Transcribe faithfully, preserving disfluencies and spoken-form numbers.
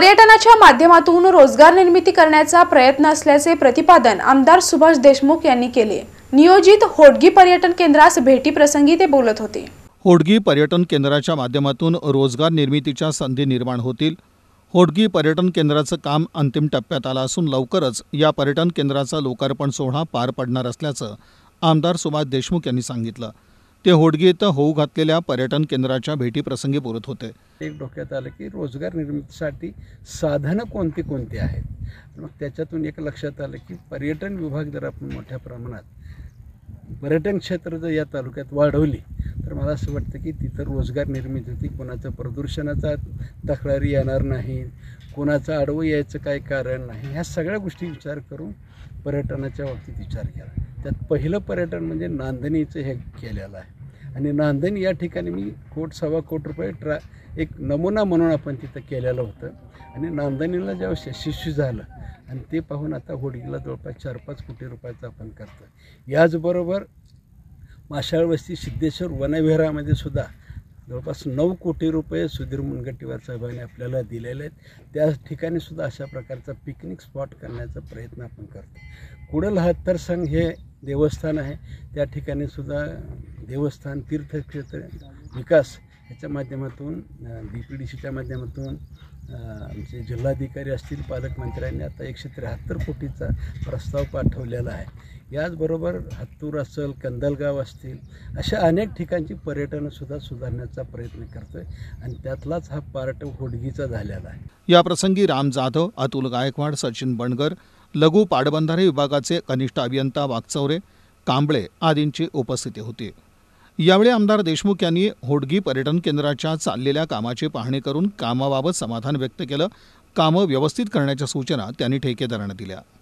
पर्यटनाच्या माध्यमातून रोजगार निर्मिती करण्याचा प्रयत्न असल्याचे प्रतिपादन आमदार सुभाष देशमुख यांनी केले। नियोजित होडगी पर्यटन केंद्रास भेटी प्रसंगी ते बोलत होते। होडगी पर्यटन केंद्राच्या माध्यमातून रोजगार निर्मितीच्या संधी निर्माण होतील। होडगी पर्यटन केंद्राचं काम अंतिम टप्प्यात आलं असून लवकरच या पर्यटन केंद्राचा लोकार्पण सोहळा पार पडणार असल्याचं आमदार सुभाष देशमुख यांनी सांगितलं। ते होडगी येथे होऊ घातलेल्या पर्यटन केंद्राच्या भेटीप्रसंगी बोलत होते। एक डोक्यात आलं की रोजगार निर्मितीसाठी साधनं कोणती कोणती आहेत। मग त्याच्यातून एक लक्षात आलं की पर्यटन विभाग जर आपण मोठ्या प्रमाणात पर्यटन क्षेत्र जर या तालुक्यात वाढवली तर मला असं वाटतं की तिथं रोजगार निर्मिती होती। कोणाचं प्रदूषणाचा तक्रारी येणार नाही, कोणाचं आडवं यायचं काही कारण नाही। ह्या सगळ्या गोष्टी विचार करून पर्यटनाच्या बाबतीत विचार केला। त्यात पहिलं पर्यटन म्हणजे नांदणीचं हे केलेलं आहे आणि नांदणी या ठिकाणी मी कोट सव्वा कोटी रुपये ट्रा एक नमुना म्हणून आपण तिथं केलेलं होतं आणि नांदणीला ज्यावेळेस यशस्वी झालं आणि ते पाहून आता होडगीला जवळपास चार पाच कोटी रुपयाचं आपण करतो। याचबरोबर माशाळ वस्ती सिद्धेश्वर वनविहारामध्ये सुद्धा जवळपास नऊ कोटी रुपये सुधीर मुनगंटीवार साहेबांनी आपल्याला दिलेले आहेत। त्या ठिकाणी सुद्धा अशा प्रकारचा पिकनिक स्पॉट करण्याचा प्रयत्न आपण करतो। कुडल हत्तर संघ हे देवस्थान आहे, त्या ठिकाणी सुद्धा देवस्थान तीर्थक्षेत्र विकास ह्याच्या माध्यमातून बी पी डी सीच्या माध्यमातून आमचे जिल्हाधिकारी असतील, पालकमंत्र्यांनी आता एकशे त्र्याहत्तर कोटीचा प्रस्ताव पाठवलेला आहे। याचबरोबर हत्तूर असेल, कंदलगाव असतील, अशा अनेक ठिकाणची पर्यटनसुद्धा सुधारण्याचा प्रयत्न करतो आहे आणि त्यातलाच हा पार्ट होडगीचा झालेला आहे। या प्रसंगी राम जाधव, अतुल गायकवाड, सचिन बनगर, लघु पाटबंधारे विभागाचे कनिष्ठ अभियंता वागचौरे, कांबळे आदींची उपस्थिती होती। यावेळी आमदार देशमुख यांनी होडगी पर्यटन केंद्राच्या चाललेल्या कामाची पाहणी करून कामाबाबत समाधान व्यक्त केलं। कामं व्यवस्थित करण्याच्या सूचना त्यांनी ठेकेदारांना दिल्या।